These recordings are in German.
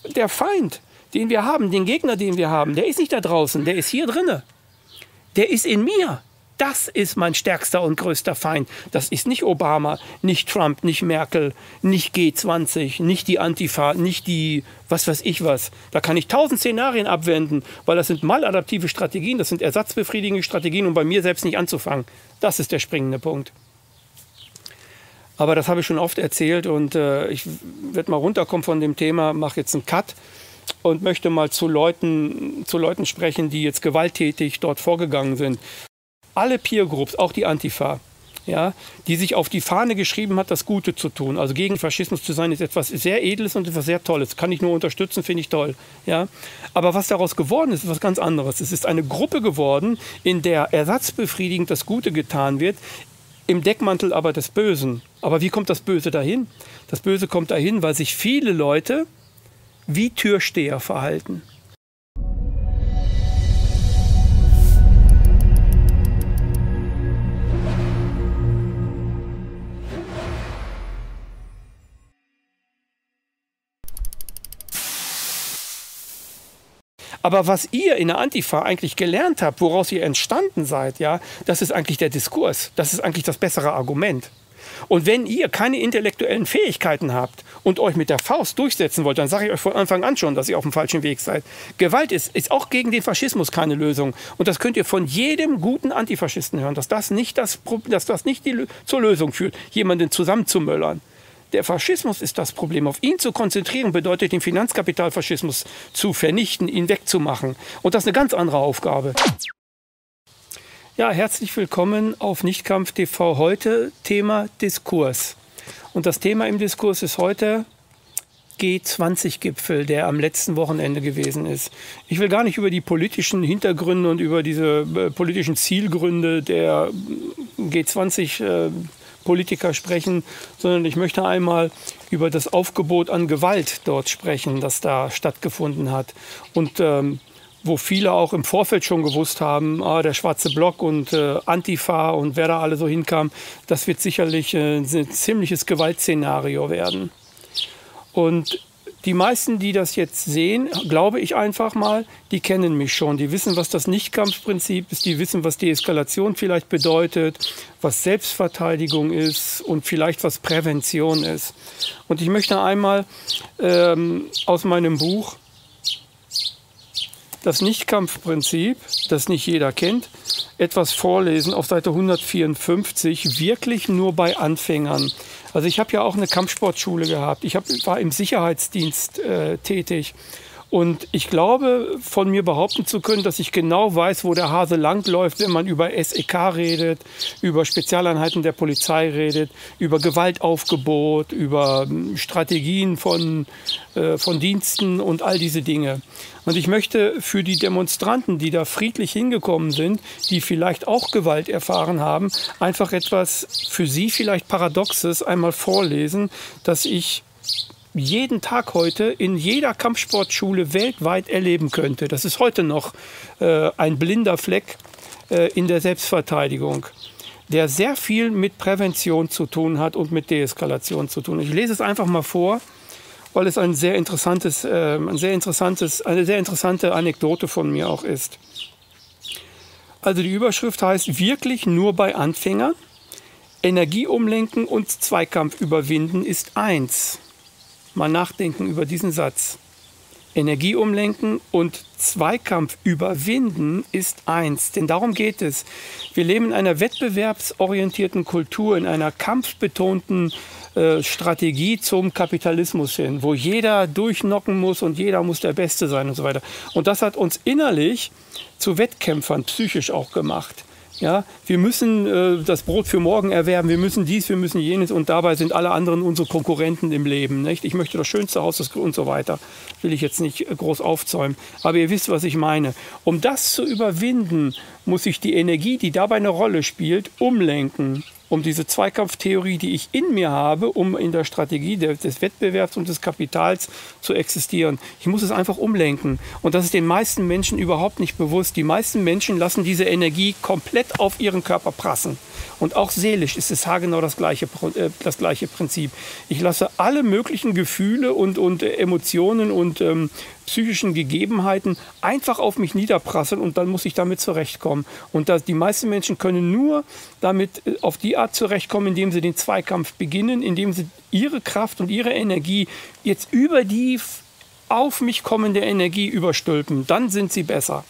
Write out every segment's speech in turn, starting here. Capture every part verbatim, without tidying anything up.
der Feind, den wir haben, den Gegner, den wir haben, der ist nicht da draußen, der ist hier drinne. Der ist in mir. Das ist mein stärkster und größter Feind. Das ist nicht Obama, nicht Trump, nicht Merkel, nicht G zwanzig, nicht die Antifa, nicht die was weiß ich was. Da kann ich tausend Szenarien abwenden, weil das sind maladaptive Strategien, das sind ersatzbefriedigende Strategien, um bei mir selbst nicht anzufangen. Das ist der springende Punkt. Aber das habe ich schon oft erzählt und äh, ich werde mal runterkommen von dem Thema, mache jetzt einen Cut und möchte mal zu Leuten, zu Leuten sprechen, die jetzt gewalttätig dort vorgegangen sind. Alle Peer Groups, auch die Antifa, ja, die sich auf die Fahne geschrieben hat, das Gute zu tun. Also gegen Faschismus zu sein, ist etwas sehr Edles und etwas sehr Tolles. Kann ich nur unterstützen, finde ich toll. Ja. Aber was daraus geworden ist, ist was ganz anderes. Es ist eine Gruppe geworden, in der ersatzbefriedigend das Gute getan wird, im Deckmantel aber des Bösen. Aber wie kommt das Böse dahin? Das Böse kommt dahin, weil sich viele Leute wie Türsteher verhalten. Aber was ihr in der Antifa eigentlich gelernt habt, woraus ihr entstanden seid, ja, das ist eigentlich der Diskurs. Das ist eigentlich das bessere Argument. Und wenn ihr keine intellektuellen Fähigkeiten habt und euch mit der Faust durchsetzen wollt, dann sage ich euch von Anfang an schon, dass ihr auf dem falschen Weg seid. Gewalt ist, ist auch gegen den Faschismus keine Lösung. Und das könnt ihr von jedem guten Antifaschisten hören, dass das nicht, das, dass das nicht die, zur Lösung führt, jemanden zusammenzumöllern. Der Faschismus ist das Problem. Auf ihn zu konzentrieren bedeutet, den Finanzkapitalfaschismus zu vernichten, ihn wegzumachen. Und das ist eine ganz andere Aufgabe. Ja, herzlich willkommen auf Nichtkampf T V. Heute Thema Diskurs. Und das Thema im Diskurs ist heute G zwanzig Gipfel, der am letzten Wochenende gewesen ist. Ich will gar nicht über die politischen Hintergründe und über diese äh, politischen Zielgründe der G zwanzig äh, Politiker sprechen, sondern ich möchte einmal über das Aufgebot an Gewalt dort sprechen, das da stattgefunden hat. Und ähm, wo viele auch im Vorfeld schon gewusst haben, ah, der schwarze Block und äh, Antifa und wer da alle so hinkam, das wird sicherlich äh, ein ziemliches Gewaltszenario werden. Und die meisten, die das jetzt sehen, glaube ich einfach mal, die kennen mich schon. Die wissen, was das Nichtkampfprinzip ist, die wissen, was Deeskalation vielleicht bedeutet, was Selbstverteidigung ist und vielleicht was Prävention ist. Und ich möchte einmal ähm, aus meinem Buch das Nichtkampfprinzip, das nicht jeder kennt, etwas vorlesen auf Seite hundertvierundfünfzig, wirklich nur bei Anfängern. Also ich habe ja auch eine Kampfsportschule gehabt. Ich hab, war im Sicherheitsdienst äh, tätig. Und ich glaube, von mir behaupten zu können, dass ich genau weiß, wo der Hase langläuft, wenn man über S E K redet, über Spezialeinheiten der Polizei redet, über Gewaltaufgebot, über Strategien von, äh, von Diensten und all diese Dinge. Und ich möchte für die Demonstranten, die da friedlich hingekommen sind, die vielleicht auch Gewalt erfahren haben, einfach etwas für sie vielleicht Paradoxes einmal vorlesen, dass ich jeden Tag heute in jeder Kampfsportschule weltweit erleben könnte. Das ist heute noch äh, ein blinder Fleck äh, in der Selbstverteidigung, der sehr viel mit Prävention zu tun hat und mit Deeskalation zu tun. Ich lese es einfach mal vor, weil es ein sehr interessantes, äh, ein sehr interessantes, eine sehr interessante Anekdote von mir auch ist. Also die Überschrift heißt wirklich nur bei Anfängern. Energie umlenken und Zweikampf überwinden ist eins. Mal nachdenken über diesen Satz. Energie umlenken und Zweikampf überwinden ist eins. Denn darum geht es. Wir leben in einer wettbewerbsorientierten Kultur, in einer kampfbetonten äh, Strategie zum Kapitalismus hin, wo jeder durchnocken muss und jeder muss der Beste sein und so weiter. Und das hat uns innerlich zu Wettkämpfern, psychisch auch gemacht. Ja, wir müssen äh, das Brot für morgen erwerben, wir müssen dies, wir müssen jenes und dabei sind alle anderen unsere Konkurrenten im Leben. Nicht? Ich möchte das schönste Haus das, und so weiter. Will ich jetzt nicht groß aufzäumen. Aber ihr wisst, was ich meine. Um das zu überwinden, muss ich die Energie, die dabei eine Rolle spielt, umlenken. um diese Zweikampftheorie, die ich in mir habe, um in der Strategie der, des Wettbewerbs und des Kapitals zu existieren. Ich muss es einfach umlenken. Und das ist den meisten Menschen überhaupt nicht bewusst. Die meisten Menschen lassen diese Energie komplett auf ihren Körper prassen. Und auch seelisch ist es haargenau das gleiche, äh, das gleiche Prinzip. Ich lasse alle möglichen Gefühle und, und Emotionen und ähm, psychischen Gegebenheiten einfach auf mich niederprasseln und dann muss ich damit zurechtkommen. Und das, die meisten Menschen können nur damit äh, auf die Art zurechtkommen, indem sie den Zweikampf beginnen, indem sie ihre Kraft und ihre Energie jetzt über die auf mich kommende Energie überstülpen. Dann sind sie besser.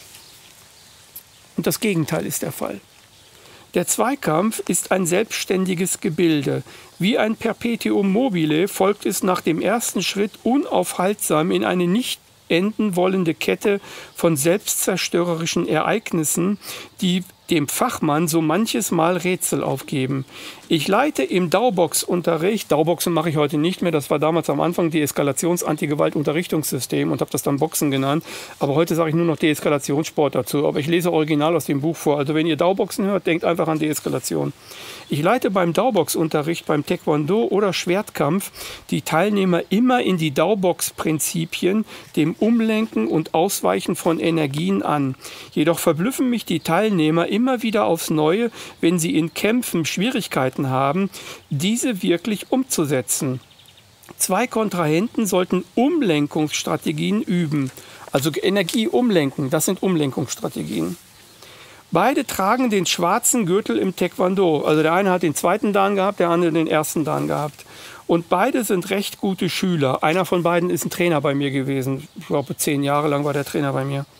Und das Gegenteil ist der Fall. Der Zweikampf ist ein selbstständiges Gebilde. Wie ein Perpetuum mobile folgt es nach dem ersten Schritt unaufhaltsam in eine nicht enden wollende Kette von selbstzerstörerischen Ereignissen, die dem Fachmann so manches Mal Rätsel aufgeben. Ich leite im Daubox-Unterricht, Dauboxen mache ich heute nicht mehr, das war damals am Anfang Deeskalations-Antigewalt-Unterrichtungssystem und habe das dann Boxen genannt, aber heute sage ich nur noch Deeskalationssport dazu, aber ich lese original aus dem Buch vor, also wenn ihr Dauboxen hört, denkt einfach an Deeskalation. Ich leite beim Daubox-Unterricht, beim Taekwondo oder Schwertkampf die Teilnehmer immer in die Daubox-Prinzipien, dem Umlenken und Ausweichen von Energien an. Jedoch verblüffen mich die Teilnehmer immer wieder aufs Neue, wenn sie in Kämpfen Schwierigkeiten haben, diese wirklich umzusetzen. Zwei Kontrahenten sollten Umlenkungsstrategien üben. Also Energie umlenken, das sind Umlenkungsstrategien. Beide tragen den schwarzen Gürtel im Taekwondo. Also der eine hat den zweiten Dan gehabt, der andere den ersten Dan gehabt. Und beide sind recht gute Schüler. Einer von beiden ist ein Trainer bei mir gewesen. Ich glaube, zehn Jahre lang war der Trainer bei mir.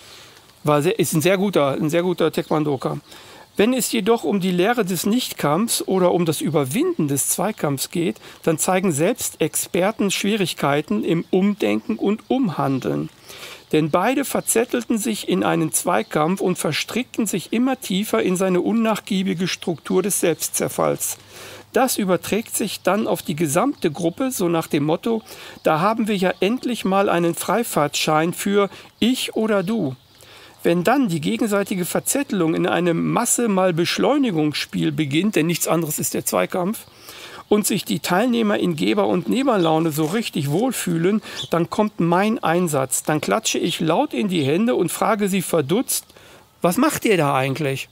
War sehr, ist ein sehr guter, ein sehr guter Taekwondoker. Wenn es jedoch um die Lehre des Nichtkampfs oder um das Überwinden des Zweikampfs geht, dann zeigen selbst Experten Schwierigkeiten im Umdenken und Umhandeln. Denn beide verzettelten sich in einen Zweikampf und verstrickten sich immer tiefer in seine unnachgiebige Struktur des Selbstzerfalls. Das überträgt sich dann auf die gesamte Gruppe, so nach dem Motto, da haben wir ja endlich mal einen Freifahrtschein für ich oder du. Wenn dann die gegenseitige Verzettelung in einem Masse-mal-Beschleunigungsspiel beginnt, denn nichts anderes ist der Zweikampf, und sich die Teilnehmer in Geber- und Nehmerlaune so richtig wohlfühlen, dann kommt mein Einsatz. Dann klatsche ich laut in die Hände und frage sie verdutzt, was macht ihr da eigentlich?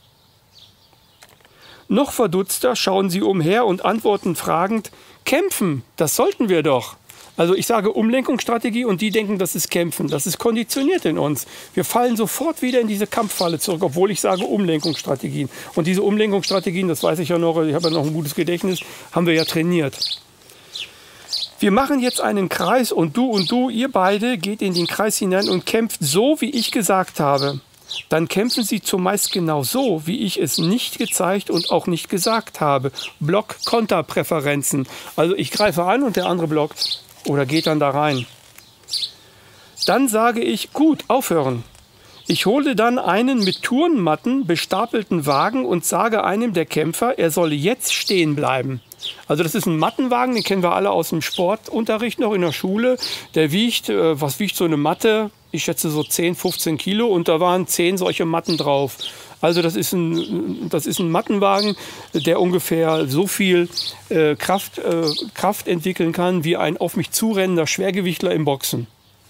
Noch verdutzter schauen sie umher und antworten fragend, kämpfen, das sollten wir doch. Also ich sage Umlenkungsstrategie und die denken, das ist Kämpfen. Das ist konditioniert in uns. Wir fallen sofort wieder in diese Kampffalle zurück, obwohl ich sage Umlenkungsstrategien. Und diese Umlenkungsstrategien, das weiß ich ja noch, ich habe ja noch ein gutes Gedächtnis, haben wir ja trainiert. Wir machen jetzt einen Kreis und du und du, ihr beide, geht in den Kreis hinein und kämpft so, wie ich gesagt habe. Dann kämpfen sie zumeist genau so, wie ich es nicht gezeigt und auch nicht gesagt habe. Block-Konter-Präferenzen. Also ich greife an und der andere blockt. Oder geht dann da rein. Dann sage ich, gut, aufhören. Ich hole dann einen mit Turnmatten bestapelten Wagen und sage einem der Kämpfer, er solle jetzt stehen bleiben. Also das ist ein Mattenwagen, den kennen wir alle aus dem Sportunterricht noch in der Schule. Der wiegt, äh, was wiegt so eine Matte? Ich schätze so zehn, fünfzehn Kilo und da waren zehn solche Matten drauf. Also das ist ein, das ist ein Mattenwagen, der ungefähr so viel äh, Kraft, äh, Kraft entwickeln kann wie ein auf mich zurennender Schwergewichtler im Boxen.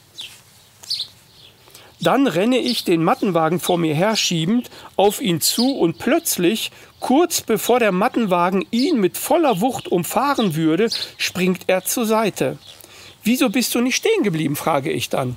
Dann renne ich den Mattenwagen vor mir herschiebend auf ihn zu und plötzlich, kurz bevor der Mattenwagen ihn mit voller Wucht umfahren würde, springt er zur Seite. Wieso bist du nicht stehen geblieben, frage ich dann.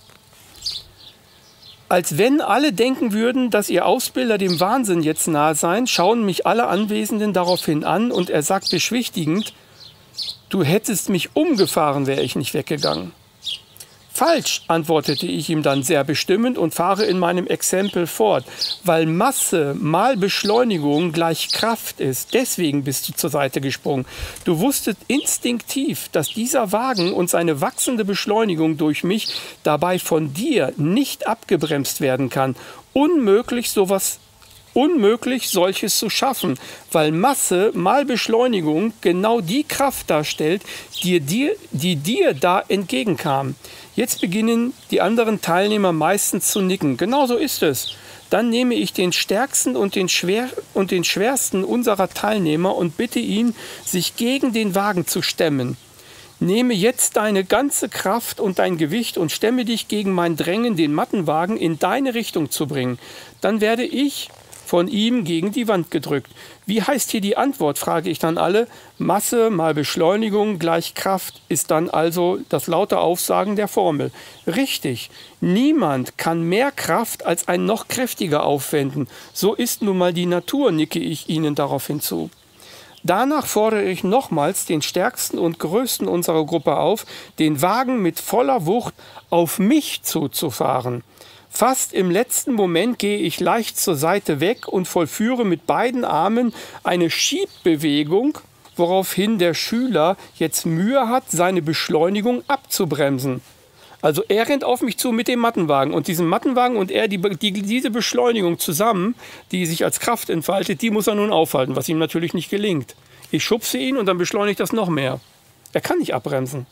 Als wenn alle denken würden, dass ihr Ausbilder dem Wahnsinn jetzt nahe seien, schauen mich alle Anwesenden daraufhin an und er sagt beschwichtigend, du hättest mich umgefahren, wäre ich nicht weggegangen. Falsch, antwortete ich ihm dann sehr bestimmend und fahre in meinem Exempel fort, weil Masse mal Beschleunigung gleich Kraft ist. Deswegen bist du zur Seite gesprungen. Du wusstest instinktiv, dass dieser Wagen und seine wachsende Beschleunigung durch mich dabei von dir nicht abgebremst werden kann. Unmöglich sowas Unmöglich, solches zu schaffen, weil Masse mal Beschleunigung genau die Kraft darstellt, die dir, die dir da entgegenkam. Jetzt beginnen die anderen Teilnehmer meistens zu nicken. Genau so ist es. Dann nehme ich den stärksten und den, schwer und den schwersten unserer Teilnehmer und bitte ihn, sich gegen den Wagen zu stemmen. Nehme jetzt deine ganze Kraft und dein Gewicht und stemme dich gegen mein Drängen, den Mattenwagen in deine Richtung zu bringen. Dann werde ich von ihm gegen die Wand gedrückt. Wie heißt hier die Antwort, frage ich dann alle. Masse mal Beschleunigung gleich Kraft ist dann also das laute Aufsagen der Formel. Richtig, niemand kann mehr Kraft als ein noch kräftiger aufwenden. So ist nun mal die Natur, nicke ich Ihnen darauf hinzu. Danach fordere ich nochmals den stärksten und größten unserer Gruppe auf, den Wagen mit voller Wucht auf mich zuzufahren. Fast im letzten Moment gehe ich leicht zur Seite weg und vollführe mit beiden Armen eine Schiebbewegung, woraufhin der Schüler jetzt Mühe hat, seine Beschleunigung abzubremsen. Also er rennt auf mich zu mit dem Mattenwagen und diesem Mattenwagen und er, die, die, diese Beschleunigung zusammen, die sich als Kraft entfaltet, die muss er nun aufhalten, was ihm natürlich nicht gelingt. Ich schubse ihn und dann beschleunigt das noch mehr. Er kann nicht abbremsen.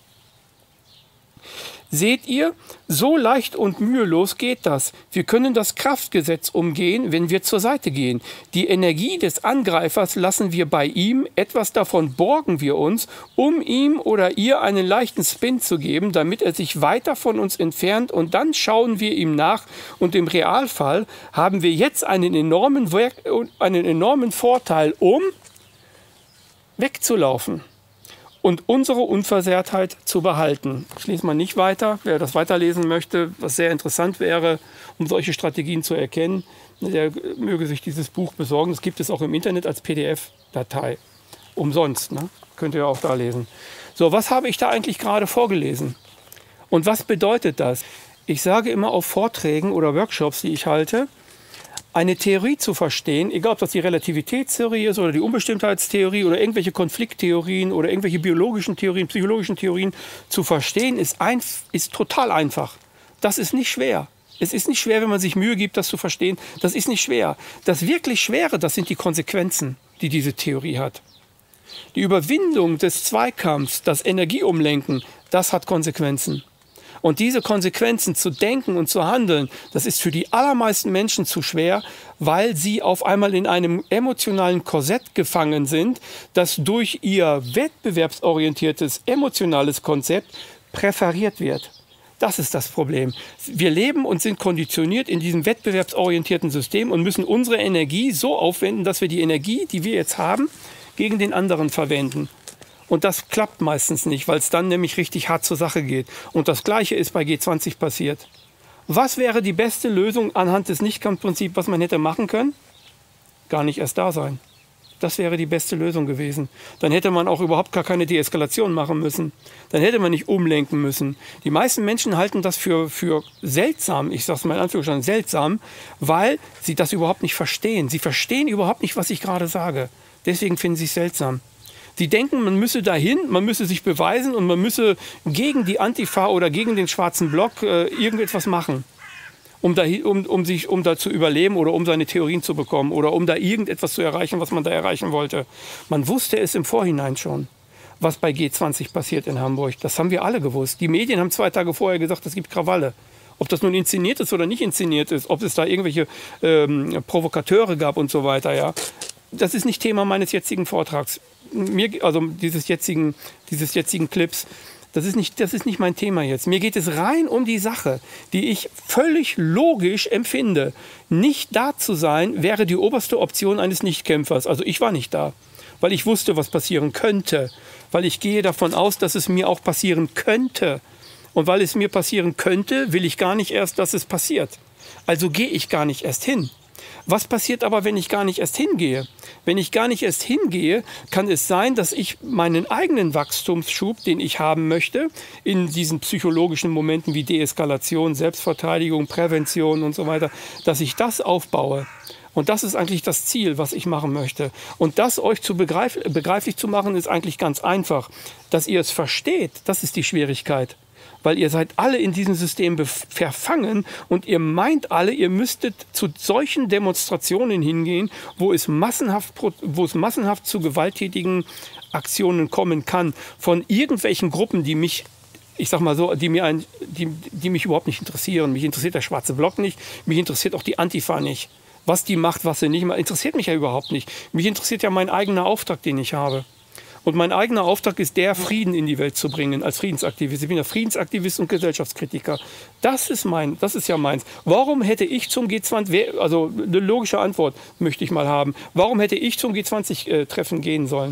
Seht ihr, so leicht und mühelos geht das. Wir können das Kraftgesetz umgehen, wenn wir zur Seite gehen. Die Energie des Angreifers lassen wir bei ihm, etwas davon borgen wir uns, um ihm oder ihr einen leichten Spin zu geben, damit er sich weiter von uns entfernt und dann schauen wir ihm nach und im Realfall haben wir jetzt einen enormen, einen enormen Vorteil, um wegzulaufen und unsere Unversehrtheit zu behalten. Ich lese mal nicht weiter. Wer das weiterlesen möchte, was sehr interessant wäre, um solche Strategien zu erkennen, der möge sich dieses Buch besorgen. Das gibt es auch im Internet als P D F-Datei. Umsonst, ne? Könnt ihr auch da lesen. So, was habe ich da eigentlich gerade vorgelesen? Und was bedeutet das? Ich sage immer auf Vorträgen oder Workshops, die ich halte, eine Theorie zu verstehen, egal ob das die Relativitätstheorie ist oder die Unbestimmtheitstheorie oder irgendwelche Konflikttheorien oder irgendwelche biologischen Theorien, psychologischen Theorien, zu verstehen, ist, ein, ist total einfach. Das ist nicht schwer. Es ist nicht schwer, wenn man sich Mühe gibt, das zu verstehen. Das ist nicht schwer. Das wirklich Schwere, das sind die Konsequenzen, die diese Theorie hat. Die Überwindung des Zweikampfs, das Energieumlenken, das hat Konsequenzen. Und diese Konsequenzen zu denken und zu handeln, das ist für die allermeisten Menschen zu schwer, weil sie auf einmal in einem emotionalen Korsett gefangen sind, das durch ihr wettbewerbsorientiertes emotionales Konzept präferiert wird. Das ist das Problem. Wir leben und sind konditioniert in diesem wettbewerbsorientierten System und müssen unsere Energie so aufwenden, dass wir die Energie, die wir jetzt haben, gegen den anderen verwenden. Und das klappt meistens nicht, weil es dann nämlich richtig hart zur Sache geht. Und das Gleiche ist bei G zwanzig passiert. Was wäre die beste Lösung anhand des Nichtkampfprinzips, was man hätte machen können? Gar nicht erst da sein. Das wäre die beste Lösung gewesen. Dann hätte man auch überhaupt gar keine Deeskalation machen müssen. Dann hätte man nicht umlenken müssen. Die meisten Menschen halten das für, für seltsam, ich sage es mal in Anführungsstrichen seltsam, weil sie das überhaupt nicht verstehen. Sie verstehen überhaupt nicht, was ich gerade sage. Deswegen finden sie es seltsam. Die denken, man müsse dahin, man müsse sich beweisen und man müsse gegen die Antifa oder gegen den schwarzen Block äh, irgendetwas machen, um da, um, um, sich, um da zu überleben oder um seine Theorien zu bekommen oder um da irgendetwas zu erreichen, was man da erreichen wollte. Man wusste es im Vorhinein schon, was bei G zwanzig passiert in Hamburg. Das haben wir alle gewusst. Die Medien haben zwei Tage vorher gesagt, es gibt Krawalle. Ob das nun inszeniert ist oder nicht inszeniert ist, ob es da irgendwelche ähm, Provokateure gab und so weiter, ja. Das ist nicht Thema meines jetzigen Vortrags. Mir, also dieses jetzigen, dieses jetzigen Clips. Das ist, nicht, das ist nicht mein Thema jetzt. Mir geht es rein um die Sache, die ich völlig logisch empfinde. Nicht da zu sein, wäre die oberste Option eines Nichtkämpfers. Also ich war nicht da, weil ich wusste, was passieren könnte. Weil ich gehe davon aus, dass es mir auch passieren könnte. Und weil es mir passieren könnte, will ich gar nicht erst, dass es passiert. Also gehe ich gar nicht erst hin. Was passiert aber, wenn ich gar nicht erst hingehe? Wenn ich gar nicht erst hingehe, kann es sein, dass ich meinen eigenen Wachstumsschub, den ich haben möchte, in diesen psychologischen Momenten wie Deeskalation, Selbstverteidigung, Prävention und so weiter, dass ich das aufbaue. Und das ist eigentlich das Ziel, was ich machen möchte. Und das euch zu begreif begreiflich zu machen, ist eigentlich ganz einfach. Dass ihr es versteht, das ist die Schwierigkeit. Weil ihr seid alle in diesem System verfangen und ihr meint alle, ihr müsstet zu solchen Demonstrationen hingehen, wo es massenhaft, wo es massenhaft zu gewalttätigen Aktionen kommen kann von irgendwelchen Gruppen, die mich ich sag mal so, die, mir ein, die, die mich überhaupt nicht interessieren. Mich interessiert der schwarze Block nicht, mich interessiert auch die Antifa nicht. Was die macht, was sie nicht macht, interessiert mich ja überhaupt nicht. Mich interessiert ja mein eigener Auftrag, den ich habe. Und mein eigener Auftrag ist der, Frieden in die Welt zu bringen als Friedensaktivist. Ich bin ja Friedensaktivist und Gesellschaftskritiker. Das ist mein, das ist ja meins. Warum hätte ich zum G zwanzig, also eine logische Antwort möchte ich mal haben, warum hätte ich zum G zwanzig-Treffen gehen sollen?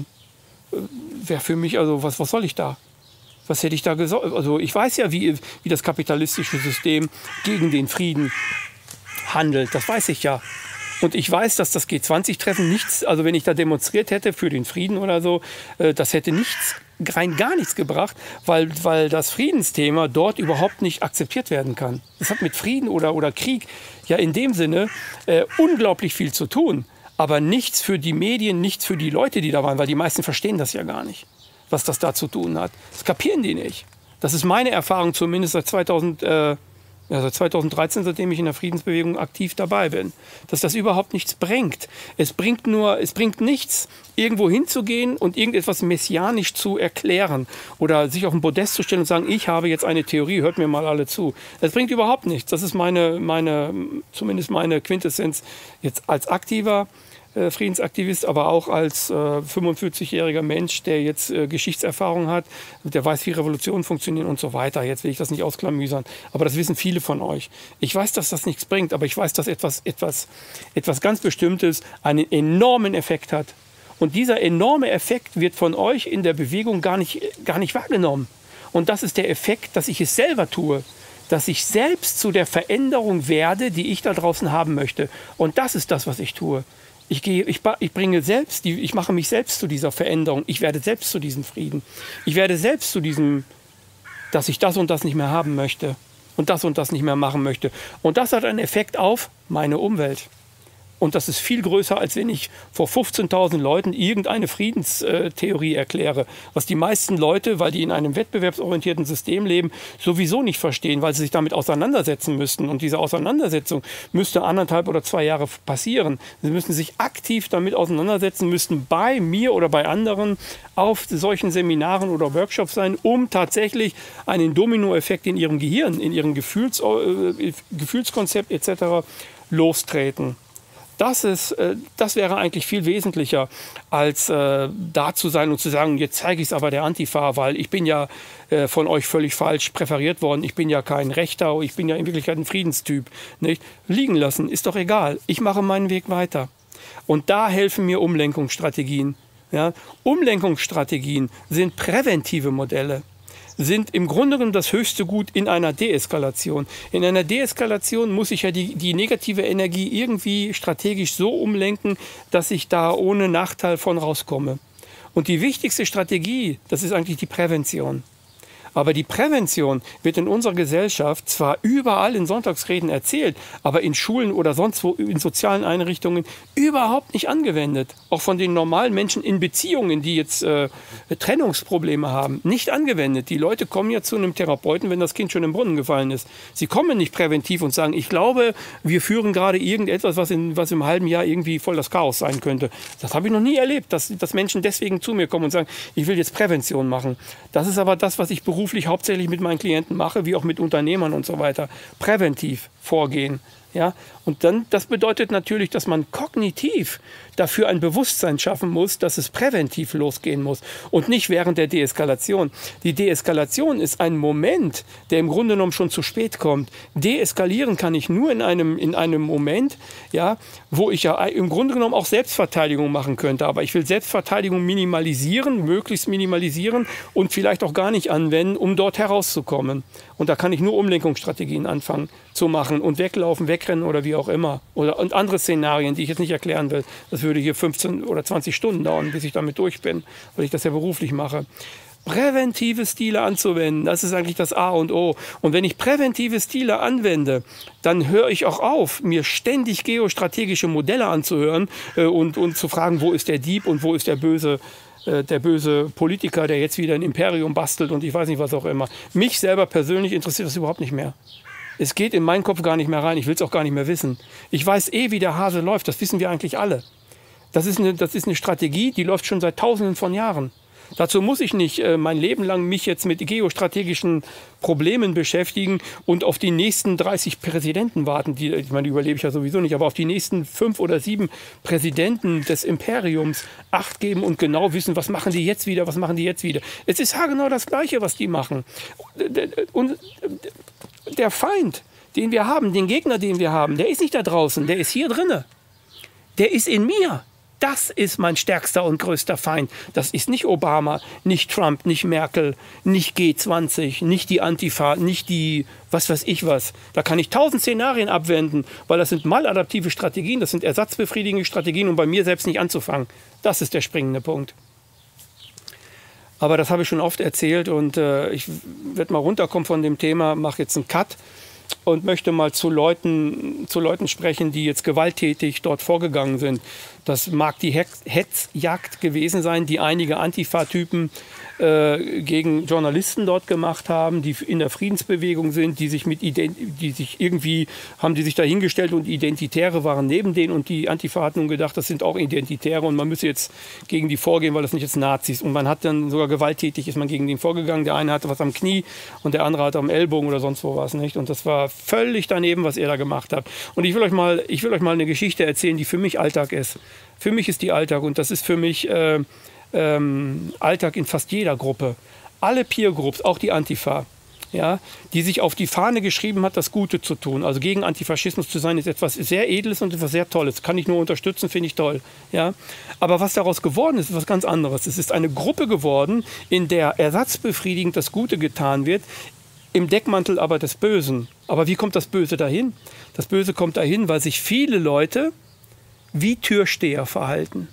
Wäre für mich, also was, was soll ich da? Was hätte ich da gesagt? Also ich weiß ja, wie, wie das kapitalistische System gegen den Frieden handelt. Das weiß ich ja. Und ich weiß, dass das G zwanzig-Treffen nichts, also wenn ich da demonstriert hätte für den Frieden oder so, das hätte nichts, rein gar nichts gebracht, weil, weil das Friedensthema dort überhaupt nicht akzeptiert werden kann. Das hat mit Frieden oder, oder Krieg ja in dem Sinne äh, unglaublich viel zu tun, aber nichts für die Medien, nichts für die Leute, die da waren, weil die meisten verstehen das ja gar nicht, was das da zu tun hat. Das kapieren die nicht. Das ist meine Erfahrung zumindest seit zweitausend, äh, ja, seit zweitausenddreizehn, seitdem ich in der Friedensbewegung aktiv dabei bin, dass das überhaupt nichts bringt. Es bringt nur, es bringt nichts, irgendwo hinzugehen und irgendetwas messianisch zu erklären oder sich auf ein Podest zu stellen und sagen, ich habe jetzt eine Theorie, hört mir mal alle zu. Das bringt überhaupt nichts. Das ist meine, meine, zumindest meine Quintessenz jetzt als aktiver äh, Friedensaktivist, aber auch als äh, fünfundvierzigjähriger Mensch, der jetzt äh, Geschichtserfahrung hat, der weiß, wie Revolutionen funktionieren und so weiter. Jetzt will ich das nicht ausklamüsern, aber das wissen viele von euch. Ich weiß, dass das nichts bringt, aber ich weiß, dass etwas, etwas, etwas ganz Bestimmtes einen enormen Effekt hat. Und dieser enorme Effekt wird von euch in der Bewegung gar nicht, gar nicht wahrgenommen. Und das ist der Effekt, dass ich es selber tue. Dass ich selbst zu der Veränderung werde, die ich da draußen haben möchte. Und das ist das, was ich tue. Ich, gehe, ich, ich bringe selbst, die, ich mache mich selbst zu dieser Veränderung. Ich werde selbst zu diesem Frieden. Ich werde selbst zu diesem, dass ich das und das nicht mehr haben möchte. Und das und das nicht mehr machen möchte. Und das hat einen Effekt auf meine Umwelt. Und das ist viel größer, als wenn ich vor fünfzehntausend Leuten irgendeine Friedenstheorie erkläre. Was die meisten Leute, weil die in einem wettbewerbsorientierten System leben, sowieso nicht verstehen, weil sie sich damit auseinandersetzen müssten. Und diese Auseinandersetzung müsste anderthalb oder zwei Jahre passieren. Sie müssen sich aktiv damit auseinandersetzen, müssten bei mir oder bei anderen auf solchen Seminaren oder Workshops sein, um tatsächlich einen Dominoeffekt in ihrem Gehirn, in ihrem Gefühls, äh, Gefühlskonzept et cetera lostreten. Das, ist, äh, das wäre eigentlich viel wesentlicher, als äh, da zu sein und zu sagen, jetzt zeige ich es aber der Antifa, weil ich bin ja äh, von euch völlig falsch präferiert worden. Ich bin ja kein Rechter, ich bin ja in Wirklichkeit ein Friedenstyp. Nicht? Liegen lassen, ist doch egal. Ich mache meinen Weg weiter. Und da helfen mir Umlenkungsstrategien. Ja? Umlenkungsstrategien sind präventive Modelle. Sind im Grunde genommen das höchste Gut in einer Deeskalation. In einer Deeskalation muss ich ja die, die negative Energie irgendwie strategisch so umlenken, dass ich da ohne Nachteil von rauskomme. Und die wichtigste Strategie, das ist eigentlich die Prävention. Aber die Prävention wird in unserer Gesellschaft zwar überall in Sonntagsreden erzählt, aber in Schulen oder sonst wo in sozialen Einrichtungen überhaupt nicht angewendet. Auch von den normalen Menschen in Beziehungen, die jetzt äh, Trennungsprobleme haben, nicht angewendet. Die Leute kommen ja zu einem Therapeuten, wenn das Kind schon im Brunnen gefallen ist. Sie kommen nicht präventiv und sagen, ich glaube, wir führen gerade irgendetwas, was, in, was im halben Jahr irgendwie voll das Chaos sein könnte. Das habe ich noch nie erlebt, dass, dass Menschen deswegen zu mir kommen und sagen, ich will jetzt Prävention machen. Das ist aber das, was ich beruflich hauptsächlich mit meinen Klienten mache, wie auch mit Unternehmern und so weiter. Präventiv vorgehen. Ja? Und dann, das bedeutet natürlich, dass man kognitiv dafür ein Bewusstsein schaffen muss, dass es präventiv losgehen muss und nicht während der Deeskalation. Die Deeskalation ist ein Moment, der im Grunde genommen schon zu spät kommt. Deeskalieren kann ich nur in einem, in einem Moment, ja, wo ich ja im Grunde genommen auch Selbstverteidigung machen könnte. Aber ich will Selbstverteidigung minimalisieren, möglichst minimalisieren und vielleicht auch gar nicht anwenden, um dort herauszukommen. Und da kann ich nur Umlenkungsstrategien anfangen zu machen und weglaufen, wegrennen oder wie auch immer. Oder, und andere Szenarien, die ich jetzt nicht erklären will. Das würde hier fünfzehn oder zwanzig Stunden dauern, bis ich damit durch bin, weil ich das ja beruflich mache. Präventive Stile anzuwenden, das ist eigentlich das A und O. Und wenn ich präventive Stile anwende, dann höre ich auch auf, mir ständig geostrategische Modelle anzuhören äh, und, und zu fragen, wo ist der Dieb und wo ist der böse der böse Politiker, der jetzt wieder ein Imperium bastelt und ich weiß nicht, was auch immer. Mich selber persönlich interessiert das überhaupt nicht mehr. Es geht in meinen Kopf gar nicht mehr rein. Ich will es auch gar nicht mehr wissen. Ich weiß eh, wie der Hase läuft. Das wissen wir eigentlich alle. Das ist eine, das ist eine Strategie, die läuft schon seit Tausenden von Jahren. Dazu muss ich nicht äh, mein Leben lang mich jetzt mit geostrategischen Problemen beschäftigen und auf die nächsten dreißig Präsidenten warten. Die, ich meine, die überlebe ich ja sowieso nicht, aber auf die nächsten fünf oder sieben Präsidenten des Imperiums Acht geben und genau wissen, was machen die jetzt wieder, was machen die jetzt wieder. Es ist haargenau das Gleiche, was die machen. Und der Feind, den wir haben, den Gegner, den wir haben, der ist nicht da draußen, der ist hier drinne. Der ist in mir. Das ist mein stärkster und größter Feind. Das ist nicht Obama, nicht Trump, nicht Merkel, nicht G zwanzig, nicht die Antifa, nicht die was weiß ich was. Da kann ich tausend Szenarien abwenden, weil das sind maladaptive Strategien, das sind ersatzbefriedigende Strategien, um bei mir selbst nicht anzufangen. Das ist der springende Punkt. Aber das habe ich schon oft erzählt und äh, ich werde mal runterkommen von dem Thema, mache jetzt einen Cut und möchte mal zu Leuten, zu Leuten sprechen, die jetzt gewalttätig dort vorgegangen sind. Das mag die Hetzjagd gewesen sein, die einige Antifa-Typen äh, gegen Journalisten dort gemacht haben, die in der Friedensbewegung sind, die sich mit Ident die sich irgendwie haben die sich dahingestellt und Identitäre waren neben denen und die Antifa hat nun gedacht, das sind auch Identitäre und man müsse jetzt gegen die vorgehen, weil das nicht jetzt Nazis. Und man hat dann sogar gewalttätig ist man gegen den vorgegangen. Der eine hatte was am Knie und der andere hatte am Ellbogen oder sonst wo was, nicht? Und das war völlig daneben, was ihr da gemacht habt. Und ich will euch mal, ich will euch mal eine Geschichte erzählen, die für mich Alltag ist. Für mich ist die Alltag und das ist für mich äh, ähm, Alltag in fast jeder Gruppe. Alle Peer Groups, auch die Antifa, ja, die sich auf die Fahne geschrieben hat, das Gute zu tun. Also gegen Antifaschismus zu sein, ist etwas sehr Edles und etwas sehr Tolles. Kann ich nur unterstützen, finde ich toll. Ja. Aber was daraus geworden ist, ist was ganz anderes. Es ist eine Gruppe geworden, in der ersatzbefriedigend das Gute getan wird, im Deckmantel aber des Bösen. Aber wie kommt das Böse dahin? Das Böse kommt dahin, weil sich viele Leute wie Türsteher verhalten.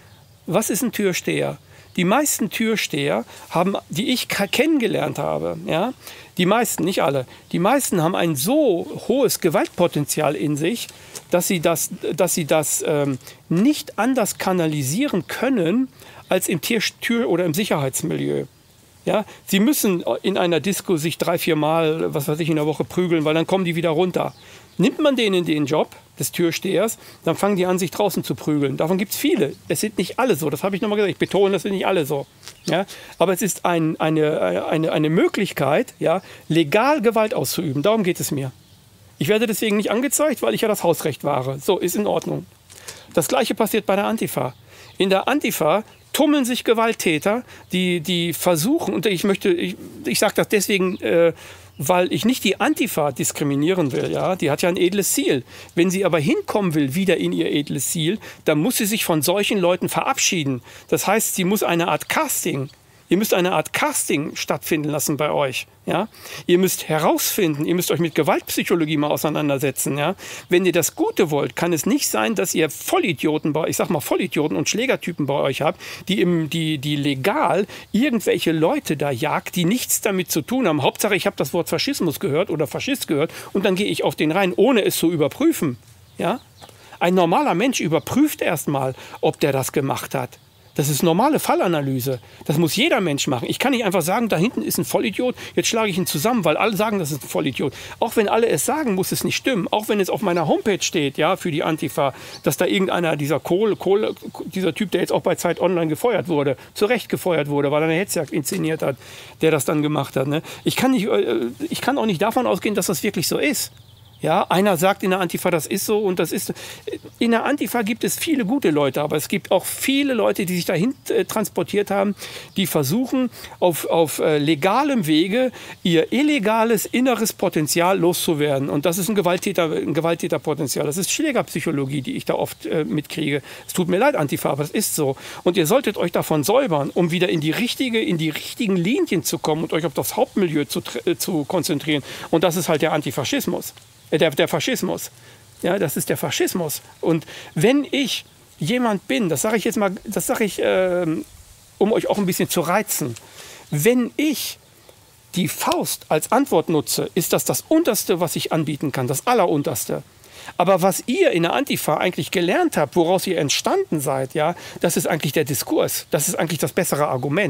Was ist ein Türsteher? Die meisten Türsteher haben, die ich kennengelernt habe, ja, die meisten, nicht alle, die meisten haben ein so hohes Gewaltpotenzial in sich, dass sie das, dass sie das ähm, nicht anders kanalisieren können als im Tür- oder im Sicherheitsmilieu. Ja, sie müssen in einer Disco sich drei, vier Mal, was weiß ich, in der Woche prügeln, weil dann kommen die wieder runter. Nimmt man denen den Job des Türstehers, dann fangen die an, sich draußen zu prügeln. Davon gibt es viele. Es sind nicht alle so. Das habe ich nochmal gesagt. Ich betone, das sind nicht alle so. Ja? Aber es ist ein, eine, eine, eine Möglichkeit, ja, legal Gewalt auszuüben. Darum geht es mir. Ich werde deswegen nicht angezeigt, weil ich ja das Hausrecht wahre. So, ist in Ordnung. Das Gleiche passiert bei der Antifa. In der Antifa tummeln sich Gewalttäter, die, die versuchen, und ich möchte, ich, ich sage das deswegen, äh, weil ich nicht die Antifa diskriminieren will, ja, die hat ja ein edles Ziel. Wenn sie aber hinkommen will, wieder in ihr edles Ziel, dann muss sie sich von solchen Leuten verabschieden. Das heißt, sie muss eine Art Casting, ihr müsst eine Art Casting stattfinden lassen bei euch. Ja? Ihr müsst herausfinden, ihr müsst euch mit Gewaltpsychologie mal auseinandersetzen. Ja? Wenn ihr das Gute wollt, kann es nicht sein, dass ihr Vollidioten, bei, ich sag mal Vollidioten und Schlägertypen bei euch habt, die, im, die, die legal irgendwelche Leute da jagt, die nichts damit zu tun haben. Hauptsache, ich habe das Wort Faschismus gehört oder Faschist gehört und dann gehe ich auf den rein, ohne es zu überprüfen. Ja? Ein normaler Mensch überprüft erstmal, ob der das gemacht hat. Das ist normale Fallanalyse. Das muss jeder Mensch machen. Ich kann nicht einfach sagen, da hinten ist ein Vollidiot, jetzt schlage ich ihn zusammen, weil alle sagen, das ist ein Vollidiot. Auch wenn alle es sagen, muss es nicht stimmen. Auch wenn es auf meiner Homepage steht, ja, für die Antifa, dass da irgendeiner, dieser Kohl, Kohl, dieser Typ, der jetzt auch bei Zeit Online gefeuert wurde, zu Recht gefeuert wurde, weil er eine Hetzjagd inszeniert hat, der das dann gemacht hat. Ne? Ich kann nicht, ich kann auch nicht davon ausgehen, dass das wirklich so ist. Ja, einer sagt in der Antifa, das ist so und das ist so. In der Antifa gibt es viele gute Leute, aber es gibt auch viele Leute, die sich dahin äh, transportiert haben, die versuchen, auf, auf äh, legalem Wege ihr illegales inneres Potenzial loszuwerden. Und das ist ein, Gewalttäter, ein Gewalttäterpotenzial. Das ist Schlägerpsychologie, die ich da oft äh, mitkriege. Es tut mir leid, Antifa, aber es ist so. Und ihr solltet euch davon säubern, um wieder in die, richtige, in die richtigen Linien zu kommen und euch auf das Hauptmilieu zu, äh, zu konzentrieren. Und das ist halt der Antifaschismus. Der, der Faschismus. Ja, das ist der Faschismus. Und wenn ich jemand bin, das sage ich jetzt mal, das sage ich, äh, um euch auch ein bisschen zu reizen, wenn ich die Faust als Antwort nutze, ist das das Unterste, was ich anbieten kann, das Allerunterste. Aber was ihr in der Antifa eigentlich gelernt habt, woraus ihr entstanden seid, ja, das ist eigentlich der Diskurs. Das ist eigentlich das bessere Argument.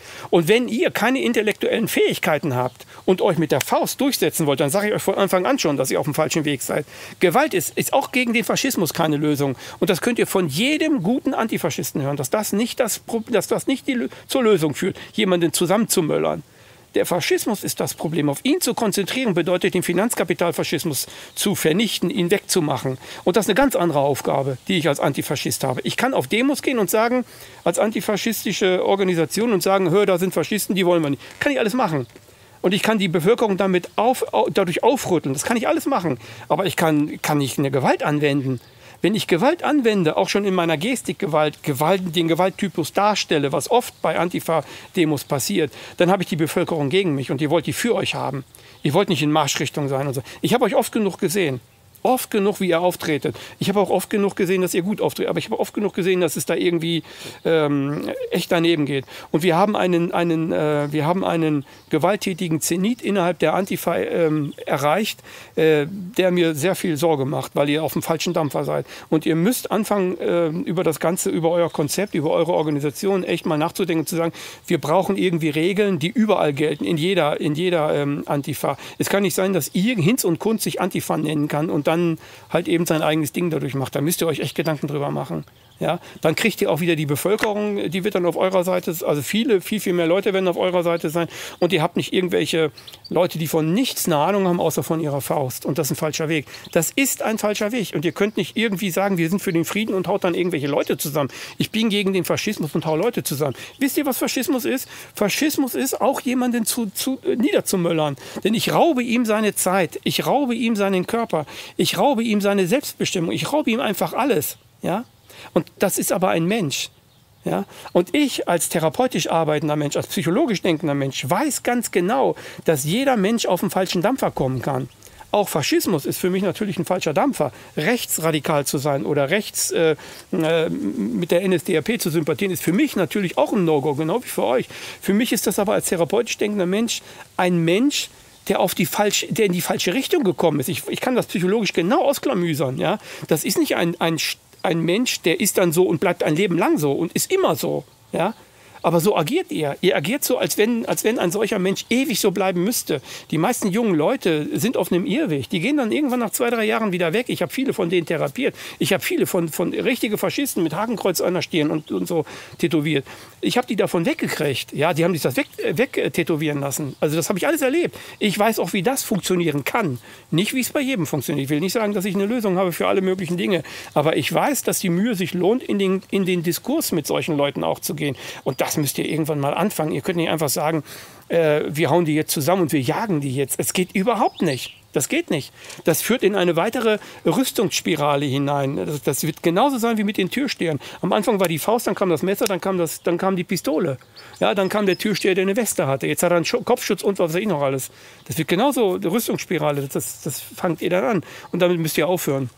Und wenn ihr keine intellektuellen Fähigkeiten habt und euch mit der Faust durchsetzen wollt, dann sage ich euch von Anfang an schon, dass ihr auf dem falschen Weg seid. Gewalt ist, ist auch gegen den Faschismus keine Lösung. Und das könnt ihr von jedem guten Antifaschisten hören, dass das nicht, das, dass das nicht die, zur Lösung führt, jemanden zusammenzumöllern. Der Faschismus ist das Problem. Auf ihn zu konzentrieren bedeutet, den Finanzkapitalfaschismus zu vernichten, ihn wegzumachen. Und das ist eine ganz andere Aufgabe, die ich als Antifaschist habe. Ich kann auf Demos gehen und sagen, als antifaschistische Organisation und sagen, hör, da sind Faschisten, die wollen wir nicht. Kann ich alles machen. Und ich kann die Bevölkerung damit auf, dadurch aufrütteln. Das kann ich alles machen. Aber ich kann, kann nicht eine Gewalt anwenden. Wenn ich Gewalt anwende, auch schon in meiner Gestikgewalt, Gewalt, den Gewalttypus darstelle, was oft bei Antifa-Demos passiert, dann habe ich die Bevölkerung gegen mich und ihr wollt die für euch haben. Ihr wollt nicht in Marschrichtung sein und so. Ich habe euch oft genug gesehen. Oft genug, wie ihr auftretet. Ich habe auch oft genug gesehen, dass ihr gut auftretet. Aber ich habe oft genug gesehen, dass es da irgendwie ähm, echt daneben geht. Und wir haben einen, einen, äh, wir haben einen gewalttätigen Zenit innerhalb der Antifa ähm, erreicht, äh, der mir sehr viel Sorge macht, weil ihr auf dem falschen Dampfer seid. Und ihr müsst anfangen, äh, über das Ganze, über euer Konzept, über eure Organisation echt mal nachzudenken und zu sagen, wir brauchen irgendwie Regeln, die überall gelten, in jeder, in jeder ähm, Antifa. Es kann nicht sein, dass ihr Hinz und Kunz sich Antifa nennen kann und dann halt eben sein eigenes Ding dadurch macht. Da müsst ihr euch echt Gedanken drüber machen. Ja, dann kriegt ihr auch wieder die Bevölkerung, die wird dann auf eurer Seite, also viele, viel, viel mehr Leute werden auf eurer Seite sein und ihr habt nicht irgendwelche Leute, die von nichts eine Ahnung haben, außer von ihrer Faust. Und das ist ein falscher Weg. Das ist ein falscher Weg und ihr könnt nicht irgendwie sagen, wir sind für den Frieden und haut dann irgendwelche Leute zusammen. Ich bin gegen den Faschismus und hau Leute zusammen. Wisst ihr, was Faschismus ist? Faschismus ist auch jemanden zu, zu, äh, niederzumöllern. Denn ich raube ihm seine Zeit, ich raube ihm seinen Körper, ich raube ihm seine Selbstbestimmung, ich raube ihm einfach alles. Ja? Und das ist aber ein Mensch. Ja? Und ich als therapeutisch arbeitender Mensch, als psychologisch denkender Mensch, weiß ganz genau, dass jeder Mensch auf den falschen Dampfer kommen kann. Auch Faschismus ist für mich natürlich ein falscher Dampfer. Rechtsradikal zu sein oder rechts äh, äh, mit der N S D A P zu sympathieren, ist für mich natürlich auch ein No-Go, genau wie für euch. Für mich ist das aber als therapeutisch denkender Mensch ein Mensch, der, auf die falsche, der in die falsche Richtung gekommen ist. Ich, ich kann das psychologisch genau ausklamüsern. Ja? Das ist nicht ein, ein Ein Mensch, der ist dann so und bleibt ein Leben lang so und ist immer so. Ja? Aber so agiert ihr. Ihr agiert so, als wenn, als wenn ein solcher Mensch ewig so bleiben müsste. Die meisten jungen Leute sind auf einem Irrweg. Die gehen dann irgendwann nach zwei, drei Jahren wieder weg. Ich habe viele von denen therapiert. Ich habe viele von, von richtige Faschisten mit Hakenkreuz an der Stirn und, und so tätowiert. Ich habe die davon weggekriegt. Ja, die haben sich das weg, weg äh, tätowieren lassen. Also das habe ich alles erlebt. Ich weiß auch, wie das funktionieren kann. Nicht, wie es bei jedem funktioniert. Ich will nicht sagen, dass ich eine Lösung habe für alle möglichen Dinge. Aber ich weiß, dass die Mühe sich lohnt, in den, in den Diskurs mit solchen Leuten auch zu gehen. Und das müsst ihr irgendwann mal anfangen. Ihr könnt nicht einfach sagen, äh, wir hauen die jetzt zusammen und wir jagen die jetzt. Es geht überhaupt nicht. Das geht nicht. Das führt in eine weitere Rüstungsspirale hinein. Das, das wird genauso sein wie mit den Türstehern. Am Anfang war die Faust, dann kam das Messer, dann kam, das, dann kam die Pistole. Ja, dann kam der Türsteher, der eine Weste hatte. Jetzt hat er einen Kopfschutz und was weiß ich noch alles. Das wird genauso eine Rüstungsspirale. Das, das fangt ihr dann an. Und damit müsst ihr aufhören.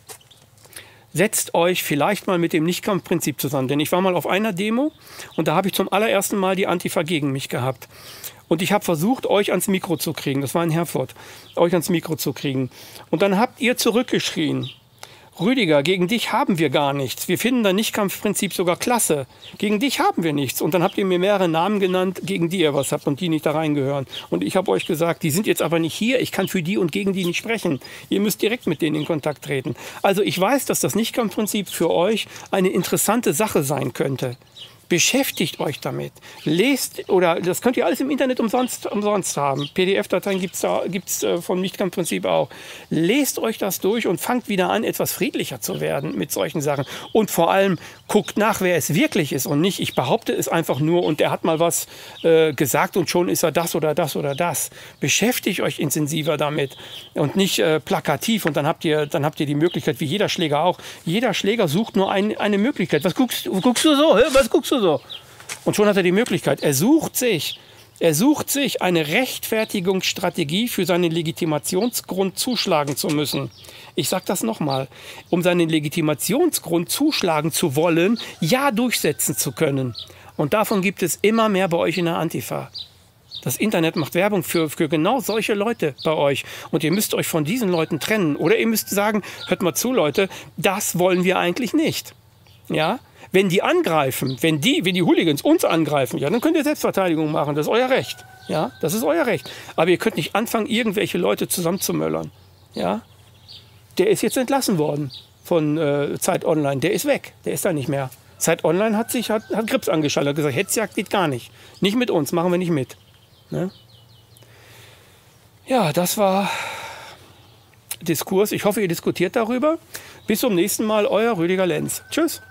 Setzt euch vielleicht mal mit dem Nichtkampfprinzip zusammen. Denn ich war mal auf einer Demo und da habe ich zum allerersten Mal die Antifa gegen mich gehabt. Und ich habe versucht, euch ans Mikro zu kriegen. Das war in Herford. Euch ans Mikro zu kriegen. Und dann habt ihr zurückgeschrien. Rüdiger, gegen dich haben wir gar nichts. Wir finden dein Nichtkampfprinzip sogar klasse. Gegen dich haben wir nichts. Und dann habt ihr mir mehrere Namen genannt, gegen die ihr was habt und die nicht da reingehören. Und ich habe euch gesagt, die sind jetzt aber nicht hier. Ich kann für die und gegen die nicht sprechen. Ihr müsst direkt mit denen in Kontakt treten. Also ich weiß, dass das Nichtkampfprinzip für euch eine interessante Sache sein könnte. Beschäftigt euch damit. Lest, oder das könnt ihr alles im Internet umsonst, umsonst haben. P D F-Dateien gibt es da, gibt's, äh, vom Nichtkampfprinzip auch. Lest euch das durch und fangt wieder an, etwas friedlicher zu werden mit solchen Sachen. Und vor allem guckt nach, wer es wirklich ist und nicht, ich behaupte es einfach nur und der hat mal was äh, gesagt und schon ist er das oder das oder das. Beschäftigt euch intensiver damit und nicht äh, plakativ und dann habt ihr, dann habt ihr die Möglichkeit, wie jeder Schläger auch. Jeder Schläger sucht nur ein, eine Möglichkeit. Was guckst, guckst du so? Was guckst du so? Und schon hat er die Möglichkeit. Er sucht sich, er sucht sich eine Rechtfertigungsstrategie für seinen Legitimationsgrund zuschlagen zu müssen. Ich sage das nochmal. Um seinen Legitimationsgrund zuschlagen zu wollen, ja durchsetzen zu können. Und davon gibt es immer mehr bei euch in der Antifa. Das Internet macht Werbung für, für genau solche Leute bei euch. Und ihr müsst euch von diesen Leuten trennen. Oder ihr müsst sagen, hört mal zu, Leute, das wollen wir eigentlich nicht. Ja? Wenn die angreifen, wenn die, wenn die Hooligans uns angreifen, ja, dann könnt ihr Selbstverteidigung machen, das ist euer Recht. Ja? Das ist euer Recht. Aber ihr könnt nicht anfangen, irgendwelche Leute zusammenzumöllern. Ja? Der ist jetzt entlassen worden von äh, Zeit Online. Der ist weg, der ist da nicht mehr. Zeit Online hat sich hat, hat Grips angeschaltet, hat gesagt, Hetzjagd geht gar nicht. Nicht mit uns, machen wir nicht mit. Ne? Ja, das war Diskurs. Ich hoffe, ihr diskutiert darüber. Bis zum nächsten Mal, euer Rüdiger Lenz. Tschüss.